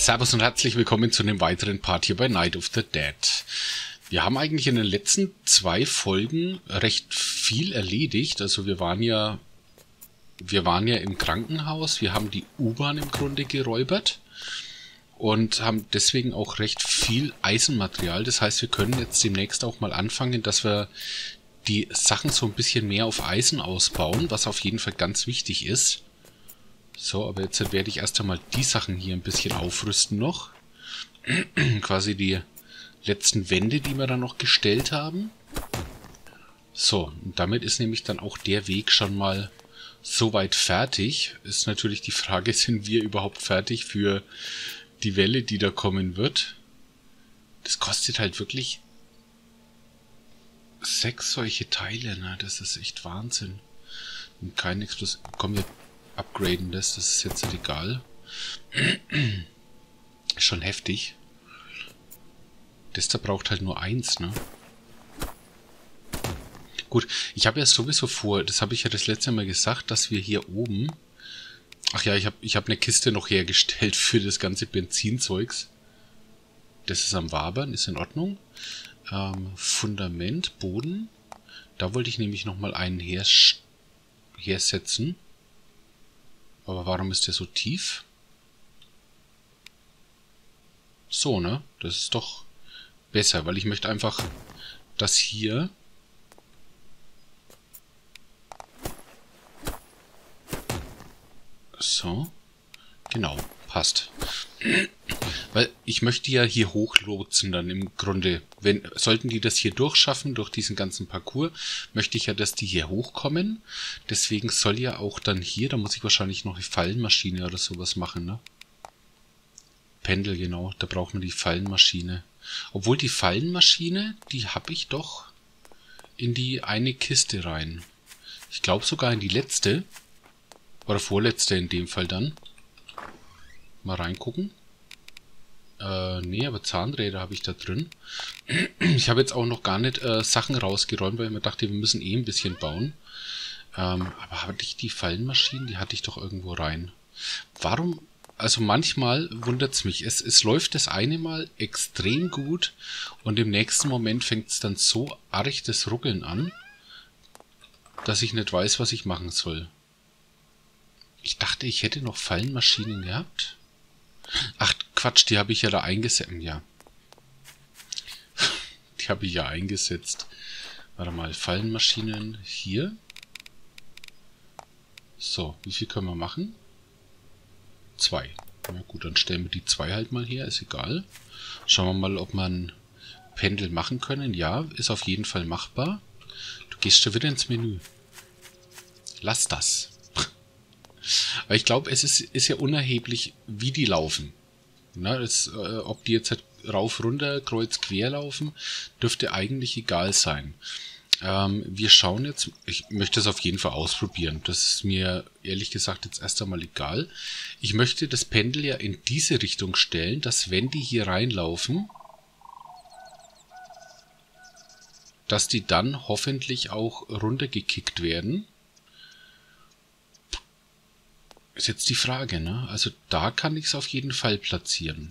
Servus und herzlich willkommen zu einem weiteren Part hier bei Night of the Dead. Wir haben eigentlich in den letzten 2 Folgen recht viel erledigt. Also wir waren ja im Krankenhaus, wir haben die U-Bahn im Grunde geräubert und haben deswegen auch recht viel Eisenmaterial. Das heißt, wir können jetzt demnächst auch mal anfangen, dass wir die Sachen so ein bisschen mehr auf Eisen ausbauen, was auf jeden Fall ganz wichtig ist. So, aber jetzt werde ich erst einmal die Sachen hier ein bisschen aufrüsten noch. Quasi die letzten Wände, die wir dann noch gestellt haben. So, und damit ist nämlich dann auch der Weg schon mal soweit fertig. Ist natürlich die Frage, sind wir überhaupt fertig für die Welle, die da kommen wird? Das kostet halt wirklich 6 solche Teile, ne? Das ist echt Wahnsinn. Und kein Explosiv. Komm, wir upgraden das ist jetzt nicht egal. Schon heftig. Das da braucht halt nur 1, ne? Gut, ich habe ja sowieso vor, das habe ich ja das letzte Mal gesagt, dass wir hier oben... Ach ja, ich hab eine Kiste noch hergestellt für das ganze Benzinzeugs. Das ist am Wabern, ist in Ordnung. Fundament, Boden. Da wollte ich nämlich nochmal einen hersetzen. Aber warum ist der so tief? So, ne? Das ist doch besser, weil ich möchte einfach, dass hier... So. Genau, passt. Weil ich möchte ja hier hochlotsen dann im Grunde. Sollten die das hier durchschaffen, durch diesen ganzen Parcours, möchte ich ja, dass die hier hochkommen. Deswegen soll ja auch dann hier, da muss ich wahrscheinlich noch eine Fallenmaschine oder sowas machen, ne? Pendel, genau, da braucht man die Fallenmaschine. Obwohl die Fallenmaschine, die habe ich doch in die eine Kiste rein. Ich glaube sogar in die letzte. Oder vorletzte in dem Fall dann. Mal reingucken. Nee, aber Zahnräder habe ich da drin. Ich habe jetzt auch noch gar nicht Sachen rausgeräumt, weil ich mir dachte, wir müssen eh ein bisschen bauen. Aber hatte ich die Fallenmaschinen? Die hatte ich doch irgendwo rein. Warum? Also manchmal wundert es mich. Es läuft das eine Mal extrem gut und im nächsten Moment fängt es dann so arg das Ruckeln an, dass ich nicht weiß, was ich machen soll. Ich dachte, ich hätte noch Fallenmaschinen gehabt. Ach, Quatsch, die habe ich ja da eingesetzt. Ja. Die habe ich ja eingesetzt. Warte mal, Fallenmaschinen hier. So, wie viel können wir machen? 2. Na gut, dann stellen wir die 2 halt mal her, ist egal. Schauen wir mal, ob wir ein Pendel machen können. Ja, ist auf jeden Fall machbar. Du gehst schon wieder ins Menü. Lass das. Weil ich glaube, es ist ja unerheblich, wie die laufen. Na, ob die jetzt halt rauf, runter, kreuz, quer laufen, dürfte eigentlich egal sein. Wir schauen jetzt, ich möchte es auf jeden Fall ausprobieren. Das ist mir ehrlich gesagt jetzt erst einmal egal. Ich möchte das Pendel ja in diese Richtung stellen, dass wenn die hier reinlaufen, dass die dann hoffentlich auch runtergekickt werden. Ist jetzt die Frage, ne? Also da kann ich es auf jeden Fall platzieren.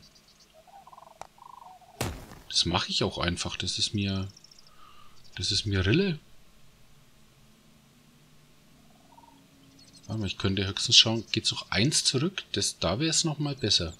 Das mache ich auch einfach. Das ist mir Rille. Warte mal, ich könnte höchstens schauen. Geht's noch 1 zurück? Da wäre es nochmal besser.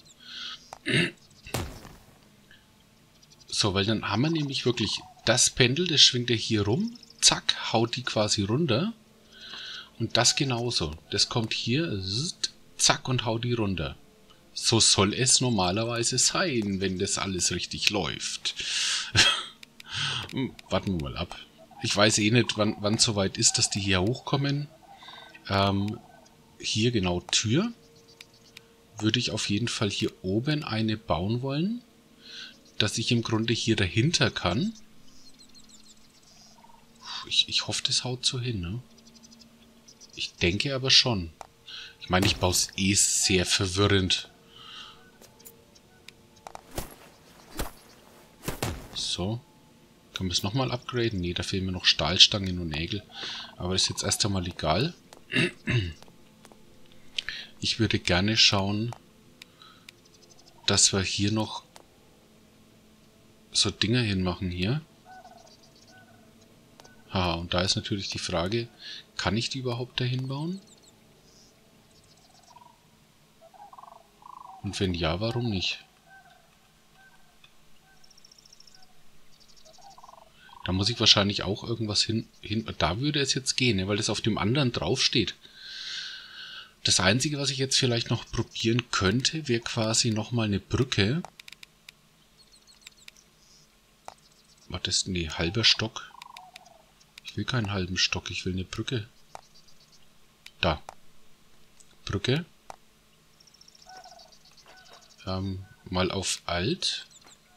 So, weil dann haben wir nämlich wirklich das Pendel, das schwingt ja hier rum. Zack, haut die quasi runter. Und das genauso. Das kommt hier, zack, und haut die runter. So soll es normalerweise sein, wenn das alles richtig läuft. Warten wir mal ab. Ich weiß eh nicht, wann es soweit ist, dass die hier hochkommen. Hier genau Tür. Würde ich auf jeden Fall hier oben eine bauen wollen. Dass ich im Grunde hier dahinter kann. Ich hoffe, das haut so hin, ne? Ich denke aber schon. Ich meine, ich baue es eh sehr verwirrend. So. Können wir es nochmal upgraden? Ne, da fehlen mir noch Stahlstangen und Nägel. Aber das ist jetzt erst einmal egal. Ich würde gerne schauen, dass wir hier noch so Dinger hinmachen hier. Haha, und da ist natürlich die Frage, kann ich die überhaupt dahin bauen? Und wenn ja, warum nicht? Da muss ich wahrscheinlich auch irgendwas hin. Da würde es jetzt gehen, ne, weil das auf dem anderen drauf steht. Das Einzige, was ich jetzt vielleicht noch probieren könnte, wäre quasi nochmal eine Brücke. Was ist denn die? Halber Stock? Ich will keinen halben Stock, ich will eine Brücke. Da. Brücke. Mal auf Alt.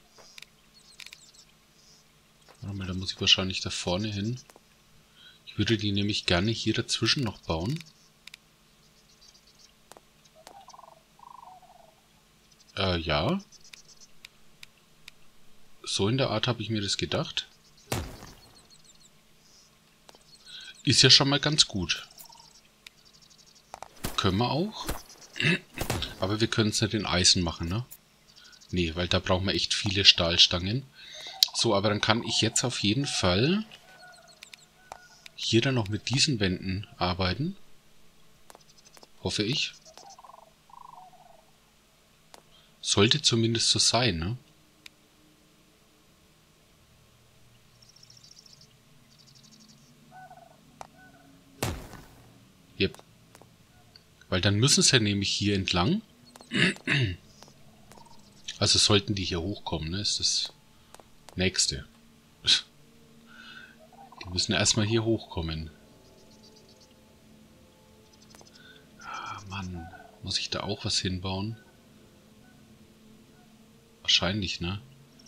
Warte mal, da muss ich wahrscheinlich da vorne hin. Ich würde die nämlich gerne hier dazwischen noch bauen. Ja. So in der Art habe ich mir das gedacht. Ist ja schon mal ganz gut. Können wir auch. Aber wir können es nicht in Eisen machen, ne? Nee, weil da brauchen wir echt viele Stahlstangen. So, aber dann kann ich jetzt auf jeden Fall hier dann noch mit diesen Wänden arbeiten. Hoffe ich. Sollte zumindest so sein, ne? Yep. Weil dann müssen sie ja nämlich hier entlang. Also sollten die hier hochkommen, ne? Ist das nächste. Die müssen erstmal hier hochkommen. Ah, Mann. Muss ich da auch was hinbauen? Wahrscheinlich, ne?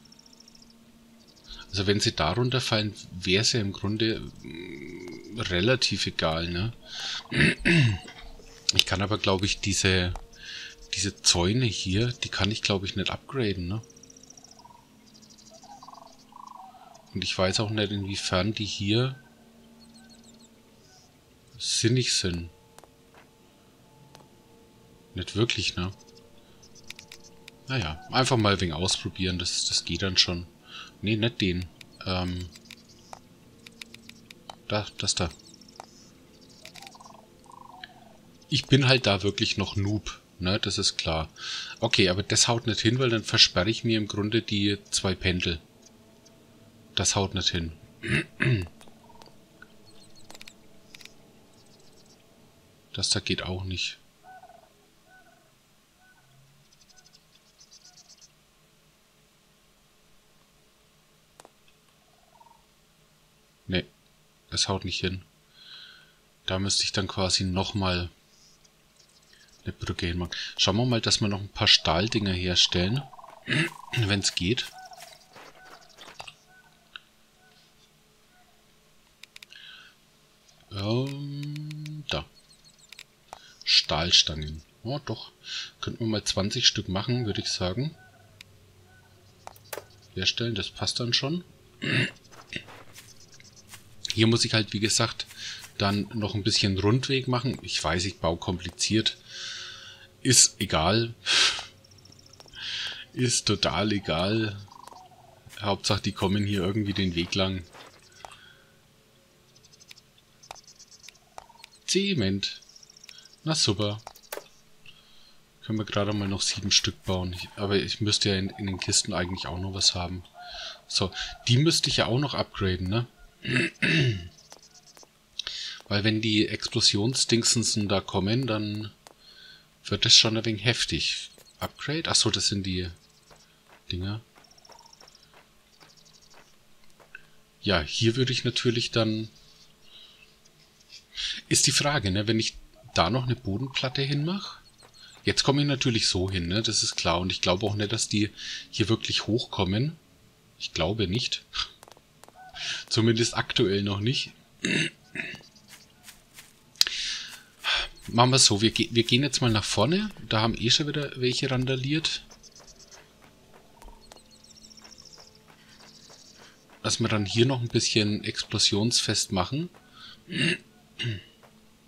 Also wenn sie darunter fallen, wäre es ja im Grunde relativ egal, ne? Ich kann aber, glaube ich, diese Zäune hier, die kann ich, glaube ich, nicht upgraden, ne? Und ich weiß auch nicht, inwiefern die hier sinnig sind. Nicht wirklich, ne? Naja, einfach mal ein wenig ausprobieren, das geht dann schon. Ne, nicht den. Das da. Ich bin halt da wirklich noch Noob, ne, das ist klar. Okay, aber das haut nicht hin, weil dann versperre ich mir im Grunde die 2 Pendel. Das haut nicht hin. Das da geht auch nicht. Ne, das haut nicht hin. Da müsste ich dann quasi nochmal eine Brücke hinmachen. Schauen wir mal, dass wir noch ein paar Stahldinger herstellen. Wenn es geht. Da. Stahlstangen. Oh, doch. Könnten wir mal 20 Stück machen, würde ich sagen. Herstellen, das passt dann schon. Hier muss ich halt, wie gesagt, dann noch ein bisschen Rundweg machen. Ich weiß, ich baue kompliziert. Ist egal. Ist total egal. Hauptsache, die kommen hier irgendwie den Weg lang. Zement. Na super. Können wir gerade mal noch 7 Stück bauen. Aber ich müsste ja in den Kisten eigentlich auch noch was haben. So, die müsste ich ja auch noch upgraden, ne? Weil wenn die Explosionsdingsensen da kommen, dann wird das schon ein wenig heftig. Upgrade? Achso, das sind die Dinger. Ja, hier würde ich natürlich dann... Ist die Frage, ne? Wenn ich da noch eine Bodenplatte hinmache. Jetzt komme ich natürlich so hin, ne? Das ist klar. Und ich glaube auch nicht, dass die hier wirklich hochkommen. Ich glaube nicht. Zumindest aktuell noch nicht. Machen wir es so. Wir gehen jetzt mal nach vorne. Da haben schon wieder welche randaliert. Dass wir dann hier noch ein bisschen explosionsfest machen.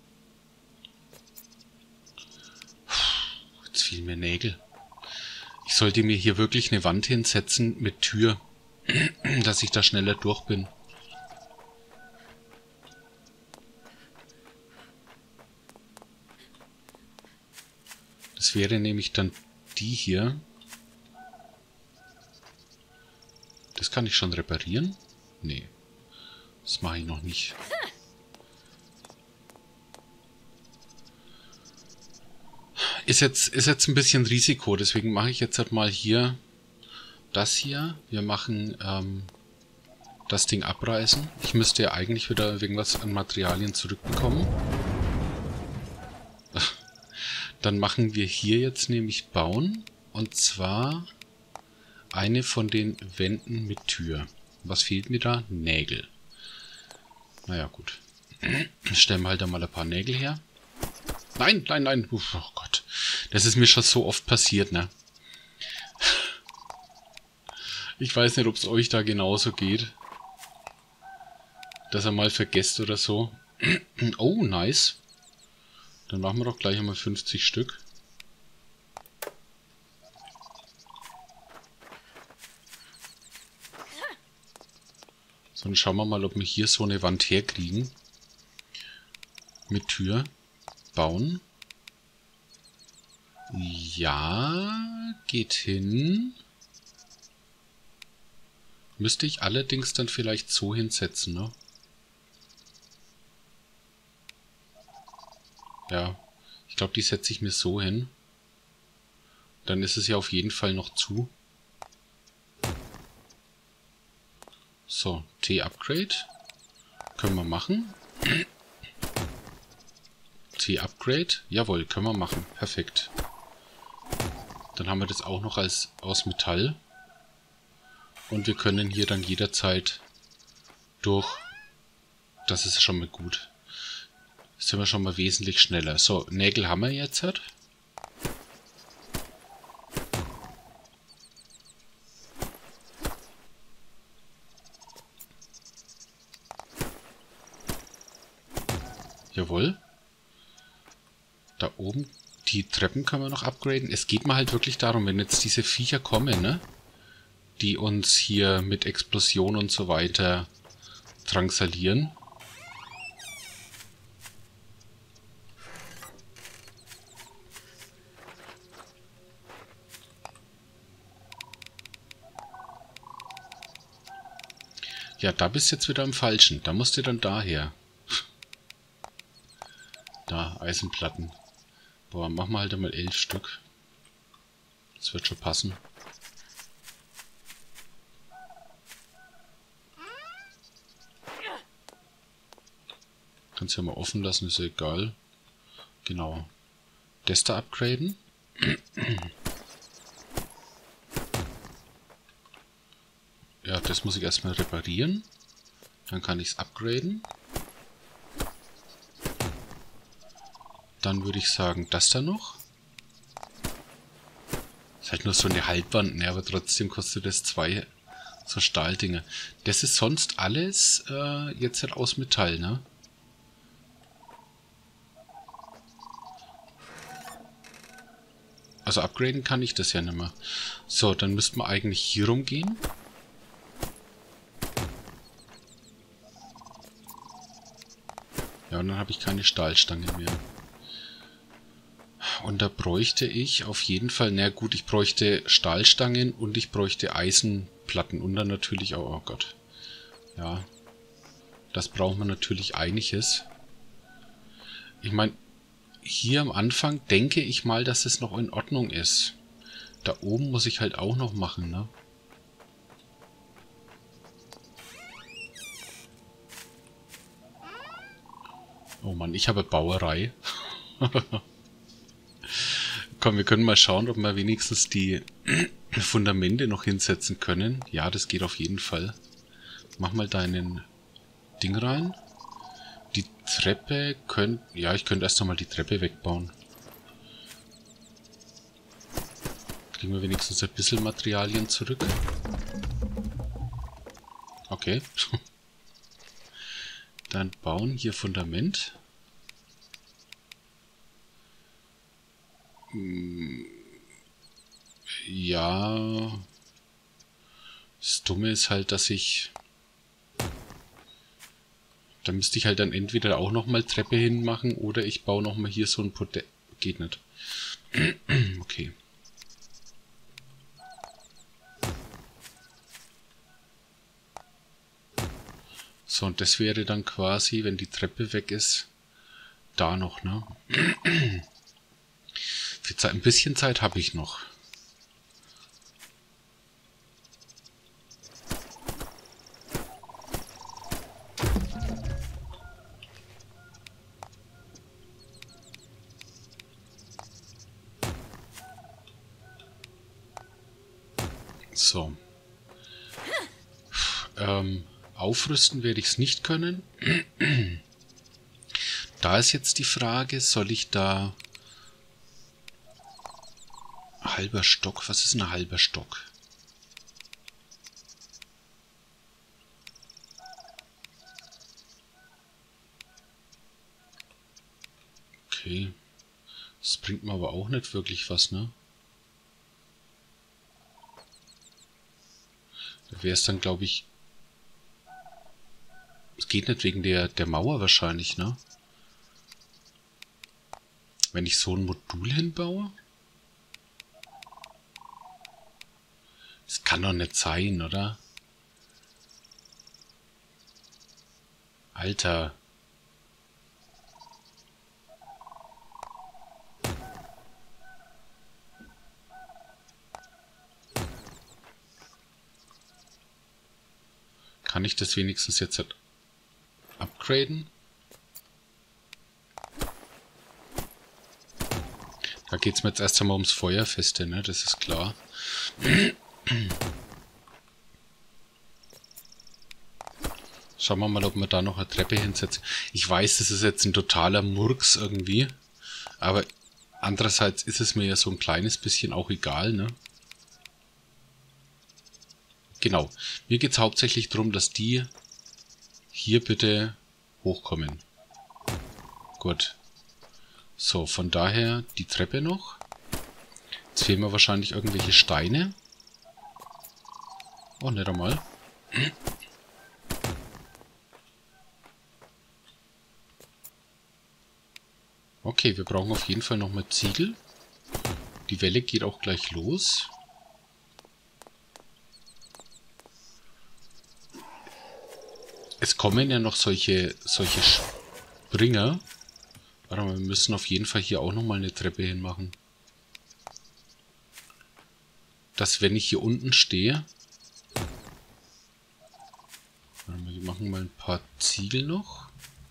Jetzt fehlen mir Nägel. Ich Ich sollte mir hier wirklich eine Wand hinsetzen mit Tür, dass ich da schneller durch bin. Das wäre nämlich dann die hier. Das kann ich schon reparieren? Nee, das mache ich noch nicht. Ist jetzt ein bisschen Risiko, deswegen mache ich jetzt halt mal hier das hier. Wir machen das Ding abreißen. Ich müsste ja eigentlich wieder irgendwas an Materialien zurückbekommen. Dann machen wir hier jetzt nämlich bauen. Und zwar eine von den Wänden mit Tür. Was fehlt mir da? Nägel. Naja, gut. Stellen wir halt da mal ein paar Nägel her. Nein, nein, nein. Oh Gott. Das ist mir schon so oft passiert, ne? Ich weiß nicht, ob es euch da genauso geht. Dass ihr mal vergesst oder so. Oh, nice. Dann machen wir doch gleich einmal 50 Stück. So, dann schauen wir mal, ob wir hier so eine Wand herkriegen. Mit Tür. Bauen. Ja, geht hin. Müsste ich allerdings dann vielleicht so hinsetzen, ne? Ja, ich glaube, die setze ich mir so hin. Dann ist es ja auf jeden Fall noch zu. So, T-Upgrade. Können wir machen. T-Upgrade. Jawohl, können wir machen. Perfekt. Dann haben wir das auch noch aus Metall. Und wir können hier dann jederzeit durch. Das ist schon mal gut. Sind wir schon mal wesentlich schneller. So, Nägel haben wir jetzt halt. Jawohl. Da oben, die Treppen können wir noch upgraden. Es geht mir halt wirklich darum, wenn jetzt diese Viecher kommen, ne? Die uns hier mit Explosion und so weiter drangsalieren. Ja, da bist du jetzt wieder am Falschen. Da musst du dann daher. Da, Eisenplatten. Boah, machen wir halt einmal 11 Stück. Das wird schon passen. Kannst ja mal offen lassen, ist ja egal. Genau. Das da upgraden. Ja, das muss ich erstmal reparieren. Dann kann ich es upgraden. Dann würde ich sagen, das da noch. Ist halt nur so eine Halbwand, ne? Aber trotzdem kostet das 2 so Stahldinger. Das ist sonst alles jetzt halt aus Metall, ne? Also upgraden kann ich das ja nicht mehr. So, dann müssten wir eigentlich hier rumgehen. Ja, und dann habe ich keine Stahlstange mehr. Und da bräuchte ich auf jeden Fall, na gut, ich bräuchte Stahlstangen und ich bräuchte Eisenplatten und dann natürlich auch, oh Gott. Ja, das braucht man natürlich einiges. Ich meine, hier am Anfang denke ich mal, dass es noch in Ordnung ist. Da oben muss ich halt auch noch machen, ne? Oh Mann, ich habe Bauerei. Komm, wir können mal schauen, ob wir wenigstens die Fundamente noch hinsetzen können. Ja, das geht auf jeden Fall. Mach mal deinen Ding rein. Die Treppe könnte... Ja, ich könnte erst einmal die Treppe wegbauen. Kriegen wir wenigstens ein bisschen Materialien zurück. Okay. Dann bauen hier Fundament. Ja. Das Dumme ist halt, dass ich... Da müsste ich halt dann entweder auch nochmal Treppe hinmachen oder ich baue nochmal hier so ein Podest. Geht nicht. Okay. So, und das wäre dann quasi, wenn die Treppe weg ist, da noch, ne? Ein bisschen Zeit habe ich noch. So. Aufrüsten werde ich es nicht können. Da ist jetzt die Frage, soll ich da... Halber Stock? Was ist ein halber Stock? Okay. Das bringt mir aber auch nicht wirklich was, ne? Da wäre es dann, glaube ich... Es geht nicht wegen der Mauer wahrscheinlich, ne? Wenn ich so ein Modul hinbaue? Das kann doch nicht sein, oder? Alter. Kann ich das wenigstens jetzt halt upgraden? Da geht es mir jetzt erst einmal ums Feuerfeste, ne? Das ist klar. Schauen wir mal, ob wir da noch eine Treppe hinsetzen. Ich weiß, das ist jetzt ein totaler Murks irgendwie. Aber andererseits ist es mir ja so ein kleines bisschen auch egal, ne? Genau. Mir geht es hauptsächlich darum, dass die hier bitte hochkommen. Gut. So, von daher die Treppe noch. Jetzt fehlen mir wahrscheinlich irgendwelche Steine. Oh, nicht einmal. Okay, wir brauchen auf jeden Fall nochmal Ziegel. Die Welle geht auch gleich los. Es kommen ja noch solche Springer. Warte mal, wir müssen auf jeden Fall hier auch nochmal eine Treppe hinmachen. Dass, wenn ich hier unten stehe... Warte mal, wir machen mal ein paar Ziegel noch.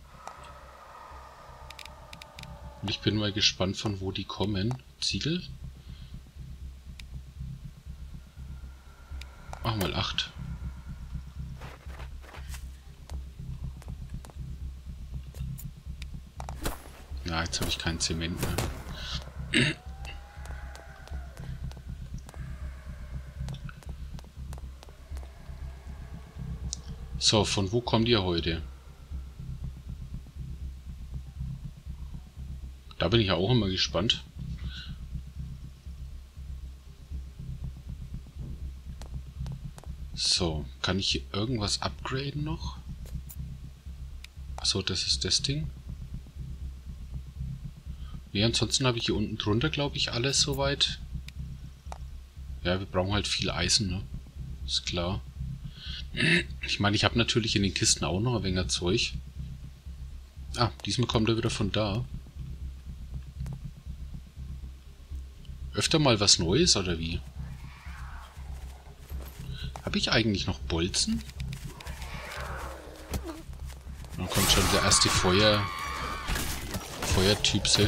Und ich bin mal gespannt, von wo die kommen. Ziegel. Mach mal 8. Na, jetzt habe ich keinen Zement mehr. So, von wo kommt ihr heute? Da bin ich ja auch immer gespannt. So, kann ich hier irgendwas upgraden noch? Achso, das ist das Ding. Ja, ansonsten habe ich hier unten drunter, glaube ich, alles soweit. Ja, wir brauchen halt viel Eisen, ne? Ist klar. Ich meine, ich habe natürlich in den Kisten auch noch ein wenig Zeug. Ah, diesmal kommt er wieder von da. Öfter mal was Neues, oder wie? Habe ich eigentlich noch Bolzen? Dann kommt schon der erste Feuertypse.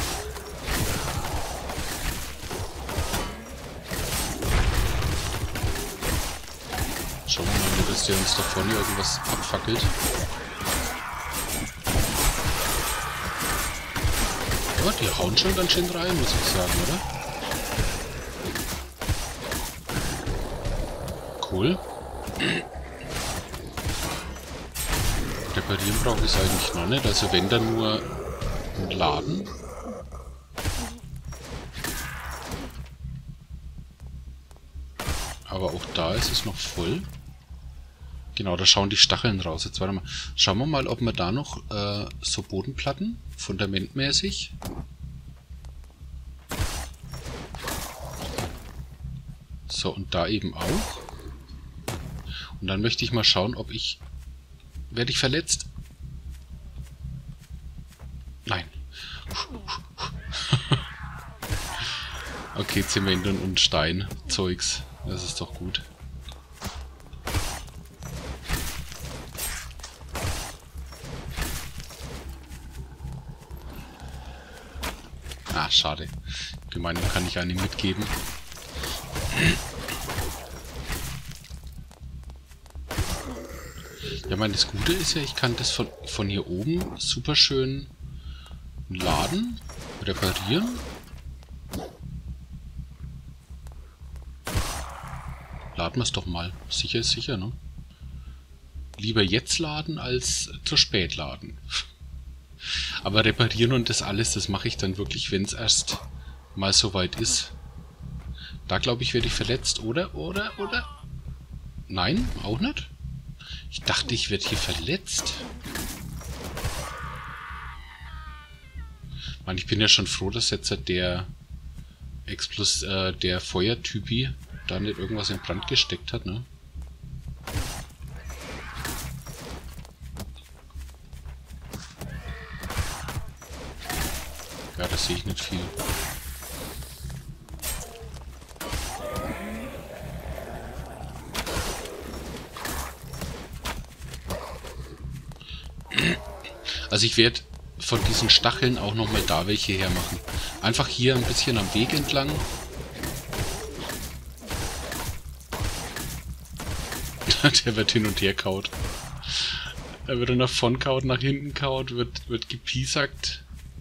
Schauen wir mal, dass der uns da vorne irgendwas abfackelt. Ja, die hauen schon ganz schön rein, muss ich sagen, oder? Cool. Reparieren brauche ich es eigentlich noch nicht. Also wenn dann nur ein Laden. Aber auch da ist es noch voll. Genau, da schauen die Stacheln raus. Jetzt warte mal. Schauen wir mal, ob wir da noch so Bodenplatten, fundamentmäßig. So, und da eben auch. Und dann möchte ich mal schauen, ob ich... Werde ich verletzt? Nein. Okay, Zement und Stein. Zeugs. Das ist doch gut. Ah, schade. Gemein, kann ich einem mitgeben. Ja, meine, das Gute ist ja, ich kann das von hier oben super schön laden, reparieren. Laden wir es doch mal. Sicher ist sicher, ne? Lieber jetzt laden als zu spät laden. Aber reparieren und das alles, das mache ich dann wirklich, wenn es erst mal soweit ist. Da glaube ich, werde ich verletzt, oder? Nein, auch nicht? Ich dachte, ich werde hier verletzt. Mann, ich bin ja schon froh, dass jetzt der Feuertypi da nicht irgendwas in Brand gesteckt hat, ne? Ja, das sehe ich nicht viel. Also ich werde von diesen Stacheln auch nochmal da welche hermachen. Einfach hier ein bisschen am Weg entlang. Der wird hin und her kaut. Er wird nach vorn kaut, nach hinten kaut, wird gepiesackt.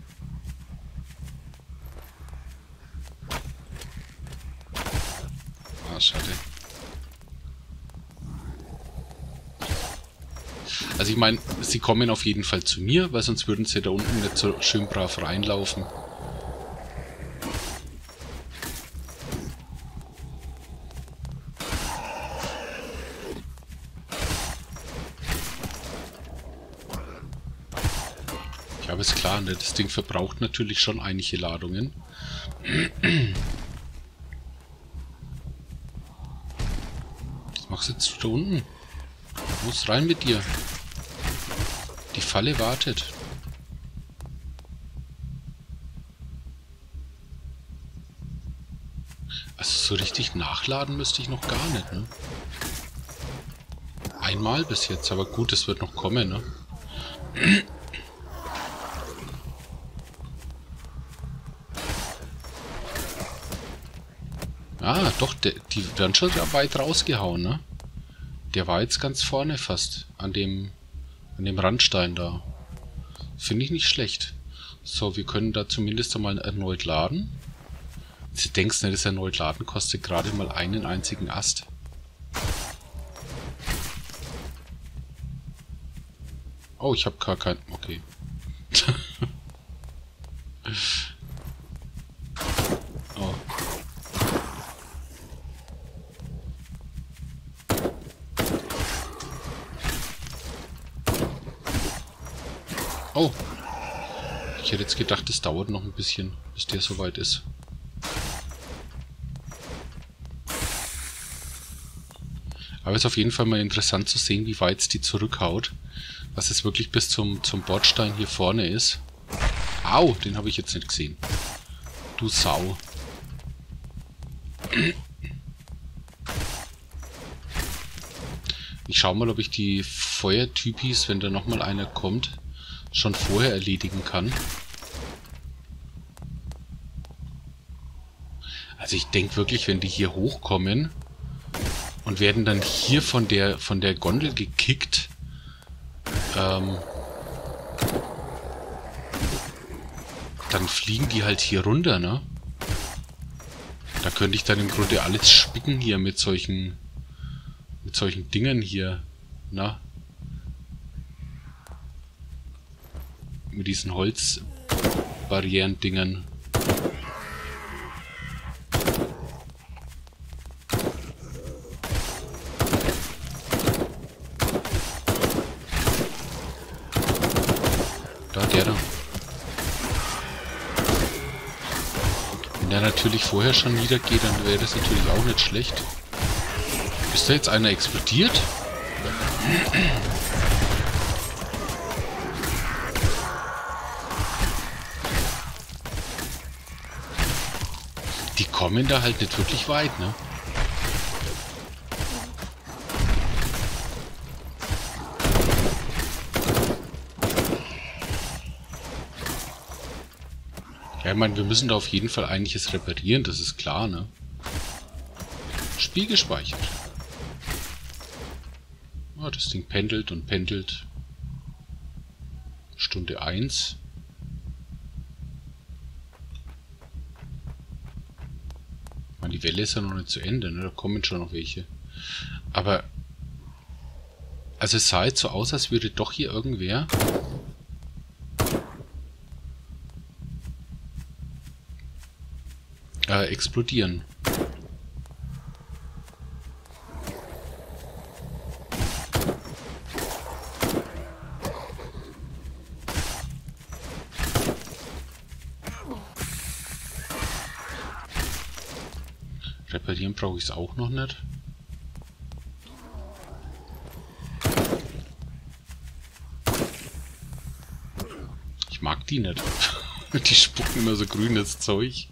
Ah, schade. Also ich meine, sie kommen auf jeden Fall zu mir, weil sonst würden sie da unten nicht so schön brav reinlaufen. Ja, aber ist klar, ne? Das Ding verbraucht natürlich schon einige Ladungen. Was machst du jetzt da unten? Muss rein mit dir. Die Falle wartet. Also so richtig nachladen müsste ich noch gar nicht, ne? Einmal bis jetzt, aber gut, es wird noch kommen, ne? Ah, doch, die werden schon weit rausgehauen, ne? Der war jetzt ganz vorne fast, an dem Randstein da. Finde ich nicht schlecht. So, wir können da zumindest einmal erneut laden. Sie denkst nicht, das erneut laden kostet gerade mal einen einzigen Ast. Oh, ich habe gar keinen... Okay. Oh. Oh. Ich hätte jetzt gedacht, es dauert noch ein bisschen, bis der soweit ist. Aber es ist auf jeden Fall mal interessant zu sehen, wie weit es die zurückhaut. Was es wirklich bis zum Bordstein hier vorne ist. Au, den habe ich jetzt nicht gesehen. Du Sau. Ich schaue mal, ob ich die Feuertypis, wenn da nochmal einer kommt, schon vorher erledigen kann. Also ich denke wirklich, wenn die hier hochkommen und werden dann hier von der Gondel gekickt, dann fliegen die halt hier runter, ne? Da könnte ich dann im Grunde alles spicken hier mit solchen Dingern hier, na? Mit diesen Holzbarrieren-Dingern. Da, der da. Wenn der natürlich vorher schon niedergeht, dann wäre das natürlich auch nicht schlecht. Ist da jetzt einer explodiert? Die kommen da halt nicht wirklich weit, ne? Ja, ich meine, wir müssen da auf jeden Fall einiges reparieren, das ist klar, ne? Spiel gespeichert. Oh, das Ding pendelt und pendelt. Stunde 1. Ich meine, die Welle ist ja noch nicht zu Ende, ne? Da kommen schon noch welche. Aber, also es sah jetzt so aus, als würde doch hier irgendwer explodieren. Reparieren brauche ich es auch noch nicht. Ich mag die nicht. Die spucken immer so grünes Zeug.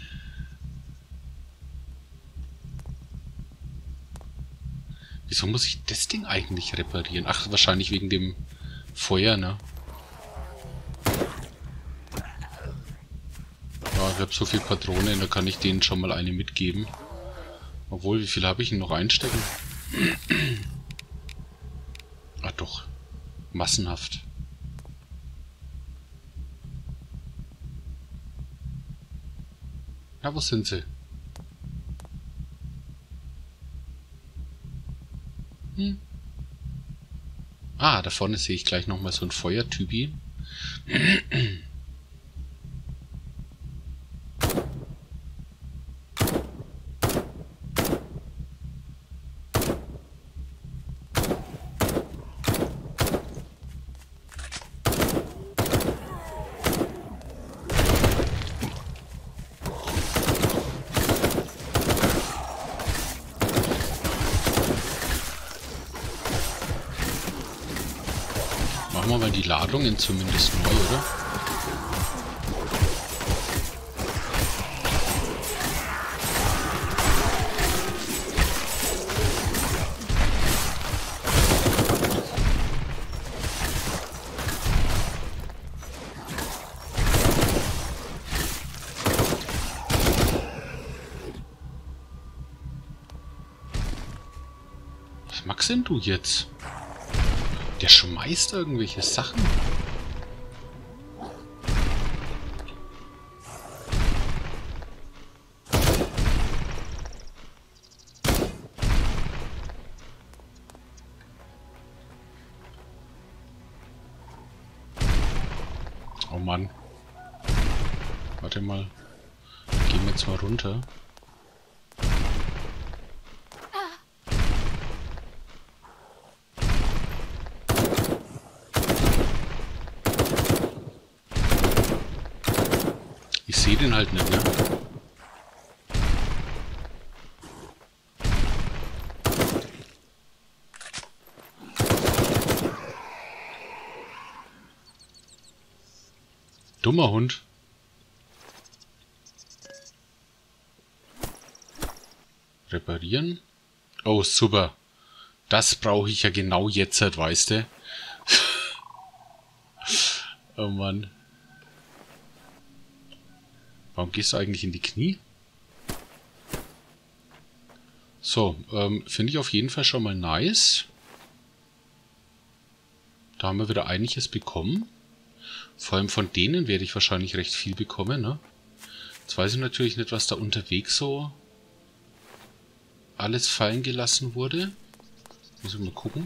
Wieso muss ich das Ding eigentlich reparieren? Ach, wahrscheinlich wegen dem Feuer, ne? Ja, ich habe so viel Patronen, da kann ich denen schon mal eine mitgeben. Obwohl, wie viel habe ich denn noch einstecken? Ah doch, massenhaft. Na, wo sind sie? Ah, da vorne sehe ich gleich nochmal so ein Feuertypi. Machen wir mal die Ladungen zumindest neu, oder? Was magst denn du jetzt? Der schmeißt irgendwelche Sachen. Oh Mann. Warte mal. Gehen wir jetzt mal runter. Ich sehe den halt nicht, ne? Dummer Hund. Reparieren. Oh, super. Das brauche ich ja genau jetzt, weißt du? Oh Mann. Warum gehst du eigentlich in die Knie? So, finde ich auf jeden Fall schon mal nice. Da haben wir wieder einiges bekommen. Vor allem von denen werde ich wahrscheinlich recht viel bekommen, ne? Jetzt weiß ich natürlich nicht, was da unterwegs so alles fallen gelassen wurde. Muss ich mal gucken.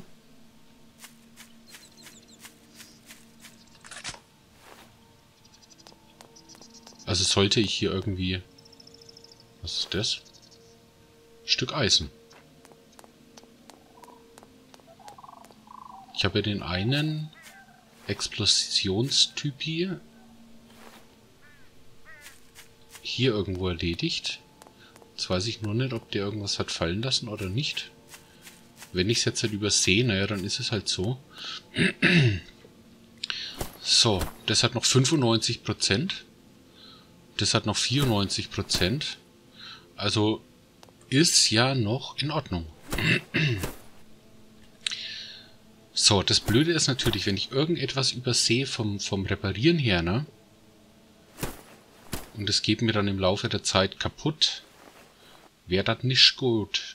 Also sollte ich hier irgendwie... Was ist das? Stück Eisen. Ich habe ja den einen Explosionstypi hier irgendwo erledigt. Jetzt weiß ich nur nicht, ob der irgendwas hat fallen lassen oder nicht. Wenn ich es jetzt halt übersehe, naja, dann ist es halt so. So, das hat noch 95%. Das hat noch 94%. Also ist ja noch in Ordnung. So, das Blöde ist natürlich, wenn ich irgendetwas übersehe vom Reparieren her, ne? Und das geht mir dann im Laufe der Zeit kaputt, wäre das nicht gut.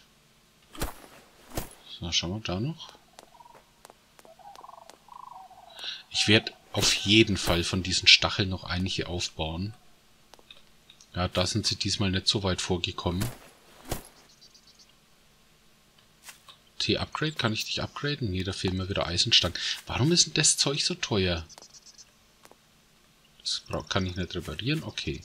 So, schauen wir da noch. Ich werde auf jeden Fall von diesen Stacheln noch einige aufbauen. Ja, da sind sie diesmal nicht so weit vorgekommen. T-Upgrade, kann ich dich upgraden? Nee, da fehlen mir wieder Eisenstangen. Warum ist denn das Zeug so teuer? Das kann ich nicht reparieren? Okay.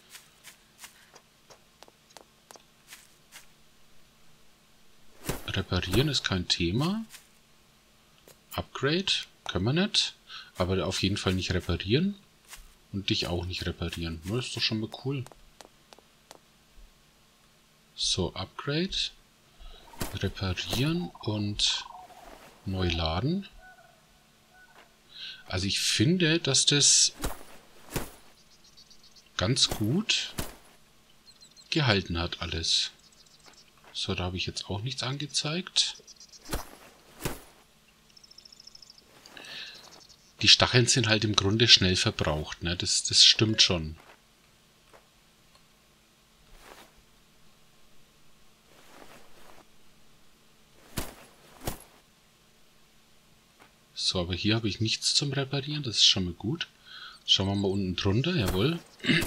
Reparieren ist kein Thema. Upgrade können wir nicht. Aber auf jeden Fall nicht reparieren. Und dich auch nicht reparieren. Das ist doch schon mal cool. So, Upgrade. Reparieren und neu laden. Also ich finde, dass das ganz gut gehalten hat alles. So, da habe ich jetzt auch nichts angezeigt. Die Stacheln sind halt im Grunde schnell verbraucht, ne? Das stimmt schon. So, aber hier habe ich nichts zum Reparieren, das ist schon mal gut. Schauen wir mal unten drunter, jawohl.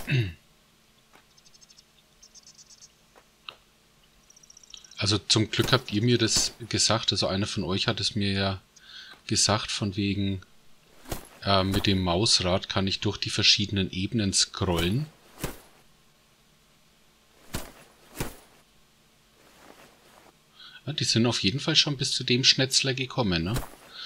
Also zum Glück habt ihr mir das gesagt, also einer von euch hat es mir ja gesagt, von wegen mit dem Mausrad kann ich durch die verschiedenen Ebenen scrollen. Ja, die sind auf jeden Fall schon bis zu dem Schnetzler gekommen, ne?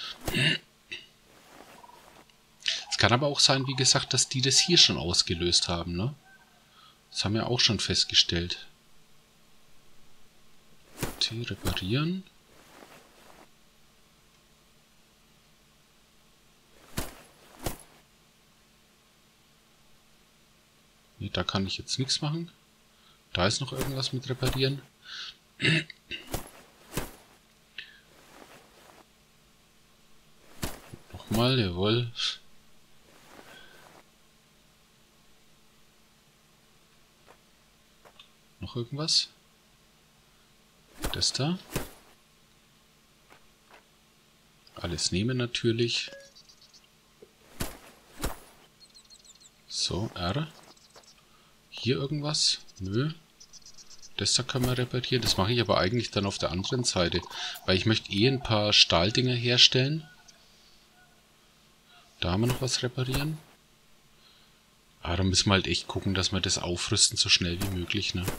Es kann aber auch sein, wie gesagt, dass die das hier schon ausgelöst haben, ne? Das haben wir auch schon festgestellt. T reparieren. Nee, da kann ich jetzt nichts machen. Da ist noch irgendwas mit reparieren. Nochmal, jawohl. Noch irgendwas? Das da. Alles nehmen natürlich. So, R. Hier irgendwas? Nö. Das da können wir reparieren. Das mache ich aber eigentlich dann auf der anderen Seite. Weil ich möchte eh ein paar Stahldinger herstellen. Da haben wir noch was reparieren. Ah, da müssen wir halt echt gucken, dass wir das aufrüsten so schnell wie möglich, ne?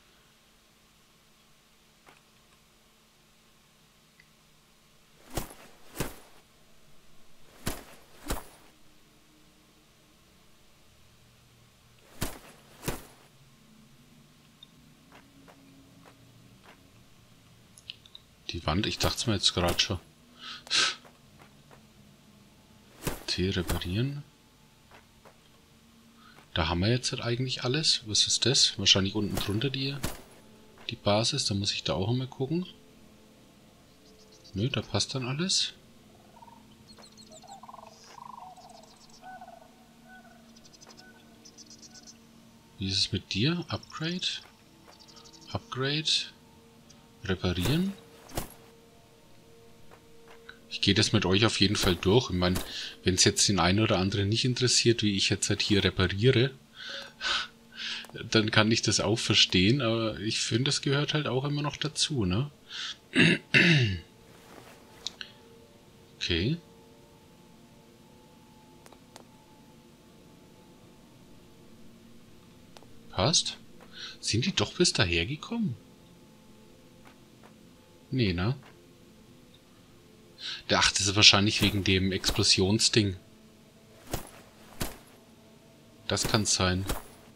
Die Wand, ich dachte es mir jetzt gerade schon. T reparieren. Da haben wir jetzt halt eigentlich alles. Was ist das? Wahrscheinlich unten drunter die Basis. Da muss ich da auch einmal gucken. Nö, da passt dann alles. Wie ist es mit dir? Upgrade. Upgrade. Reparieren. Ich gehe das mit euch auf jeden Fall durch. Ich meine, wenn es jetzt den einen oder anderen nicht interessiert, wie ich jetzt halt hier repariere, dann kann ich das auch verstehen, aber ich finde, das gehört halt auch immer noch dazu, ne? Okay. Passt. Sind die doch bis daher gekommen? Nee, ne? Ach, das ist wahrscheinlich wegen dem Explosionsding. Das kann sein.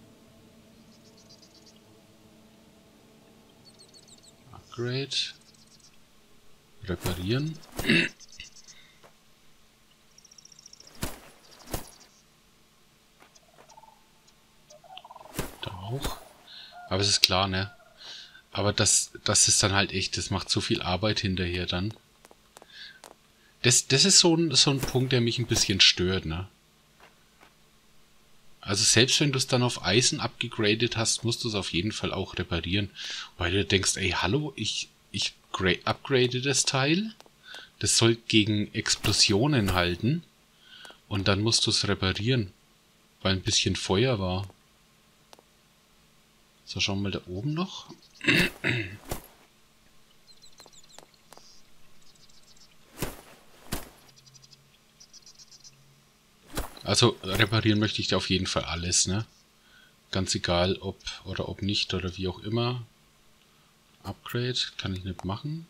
Upgrade. Reparieren. Da auch. Aber es ist klar, ne? Aber das ist dann halt echt, das macht so viel Arbeit hinterher dann. Das ist so ein Punkt, der mich ein bisschen stört, ne? Also selbst wenn du es dann auf Eisen abgegradet hast, musst du es auf jeden Fall auch reparieren. Weil du denkst, ey, hallo, ich upgrade das Teil. Das soll gegen Explosionen halten. Und dann musst du es reparieren. Weil ein bisschen Feuer war. So, schauen wir mal da oben noch. Also reparieren möchte ich da auf jeden Fall alles, ne? Ganz egal, ob oder ob nicht oder wie auch immer. Upgrade kann ich nicht machen.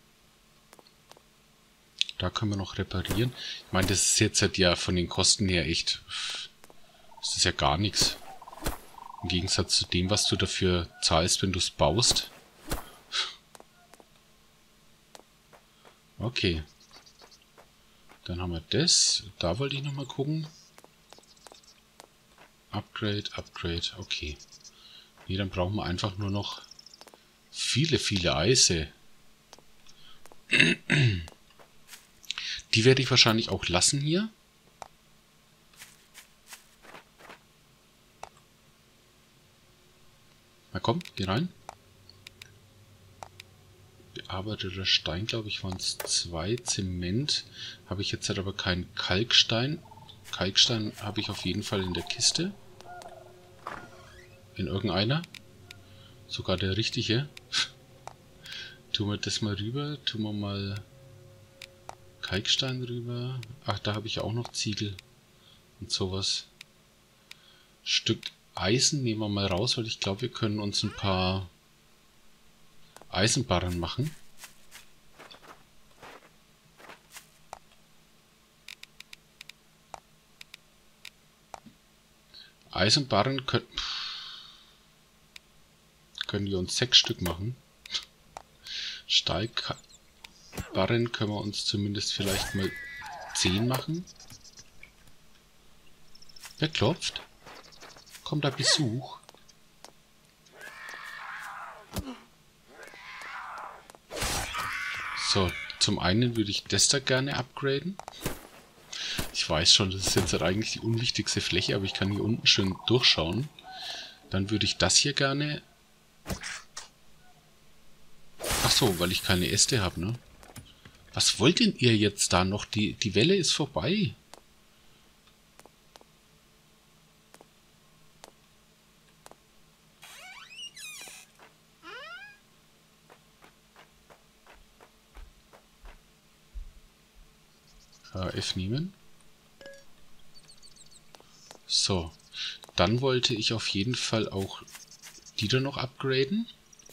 Da können wir noch reparieren. Ich meine, das ist jetzt halt ja von den Kosten her echt... Das ist ja gar nichts. Im Gegensatz zu dem, was du dafür zahlst, wenn du es baust. Okay. Dann haben wir das. Da wollte ich nochmal gucken. Upgrade, Upgrade, okay. Nee, dann brauchen wir einfach nur noch viele, viele Eise. Die werde ich wahrscheinlich auch lassen hier. Na komm, geh rein. Bearbeiteter Stein, glaube ich, waren es 2. Zement habe ich jetzt halt aber keinen Kalkstein. Kalkstein habe ich auf jeden Fall in der Kiste. In irgendeiner. Sogar der richtige. Tun wir das mal rüber. Tun wir mal Kalkstein rüber. Ach, da habe ich auch noch Ziegel. Und sowas. Stück Eisen nehmen wir mal raus, weil ich glaube, wir können uns ein paar Eisenbarren machen. Eisenbarren können wir uns 6 Stück machen. Stahlbarren können wir uns zumindest vielleicht mal 10 machen. Wer klopft? Kommt da Besuch? So, zum einen würde ich das da gerne upgraden. Ich weiß schon, das ist jetzt halt eigentlich die unwichtigste Fläche, aber ich kann hier unten schön durchschauen. Dann würde ich das hier gerne... Ach so, weil ich keine Äste habe, ne? Was wollt denn ihr jetzt da noch? Die Welle ist vorbei. F nehmen. So, dann wollte ich auf jeden Fall auch die da noch upgraden.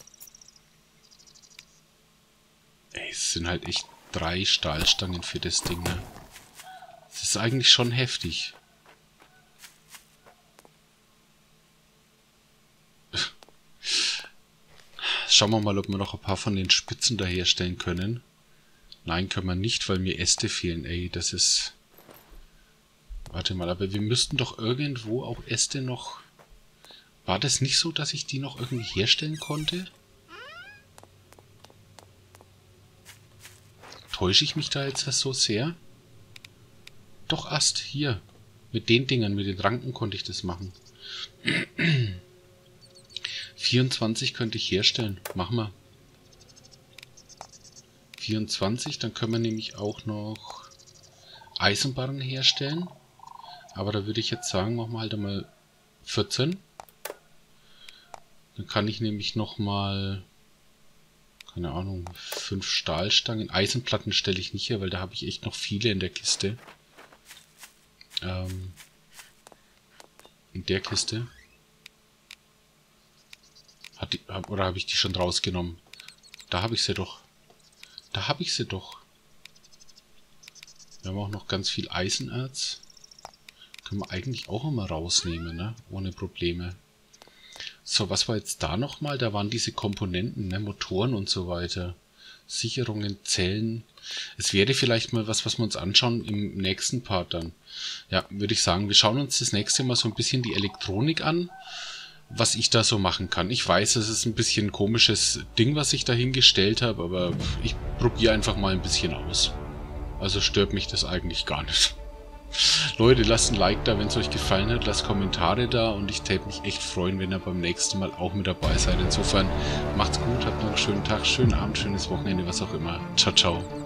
Ey, es sind halt echt 3 Stahlstangen für das Ding, ne? Das ist eigentlich schon heftig. Schauen wir mal, ob wir noch ein paar von den Spitzen da herstellen können. Nein, können wir nicht, weil mir Äste fehlen. Ey, das ist... Warte mal, aber wir müssten doch irgendwo auch Äste noch... War das nicht so, dass ich die noch irgendwie herstellen konnte? Täusche ich mich da jetzt so sehr? Doch, Ast, hier. Mit den Dingern, mit den Ranken konnte ich das machen. 24 könnte ich herstellen. Machen wir. 24, dann können wir nämlich auch noch Eisenbarren herstellen. Aber da würde ich jetzt sagen, machen wir halt einmal 14. Dann kann ich nämlich nochmal, keine Ahnung, 5 Stahlstangen. Eisenplatten stelle ich nicht her, weil da habe ich echt noch viele in der Kiste. In der Kiste. Oder habe ich die schon rausgenommen? Da habe ich sie doch. Da habe ich sie doch. Wir haben auch noch ganz viel Eisenerz. Können wir eigentlich auch immer rausnehmen, ne? Ohne Probleme. So, was war jetzt da nochmal? Da waren diese Komponenten, ne? Motoren und so weiter. Sicherungen, Zellen. Es wäre vielleicht mal was wir uns anschauen im nächsten Part dann. Ja, würde ich sagen, wir schauen uns das nächste Mal so ein bisschen die Elektronik an, was ich da so machen kann. Ich weiß, es ist ein bisschen ein komisches Ding, was ich da hingestellt habe, aber ich probiere einfach mal ein bisschen aus. Also stört mich das eigentlich gar nicht. Leute, lasst ein Like da, wenn es euch gefallen hat, lasst Kommentare da und ich täte mich echt freuen, wenn ihr beim nächsten Mal auch mit dabei seid. Insofern macht's gut, habt noch einen schönen Tag, schönen Abend, schönes Wochenende, was auch immer. Ciao, ciao.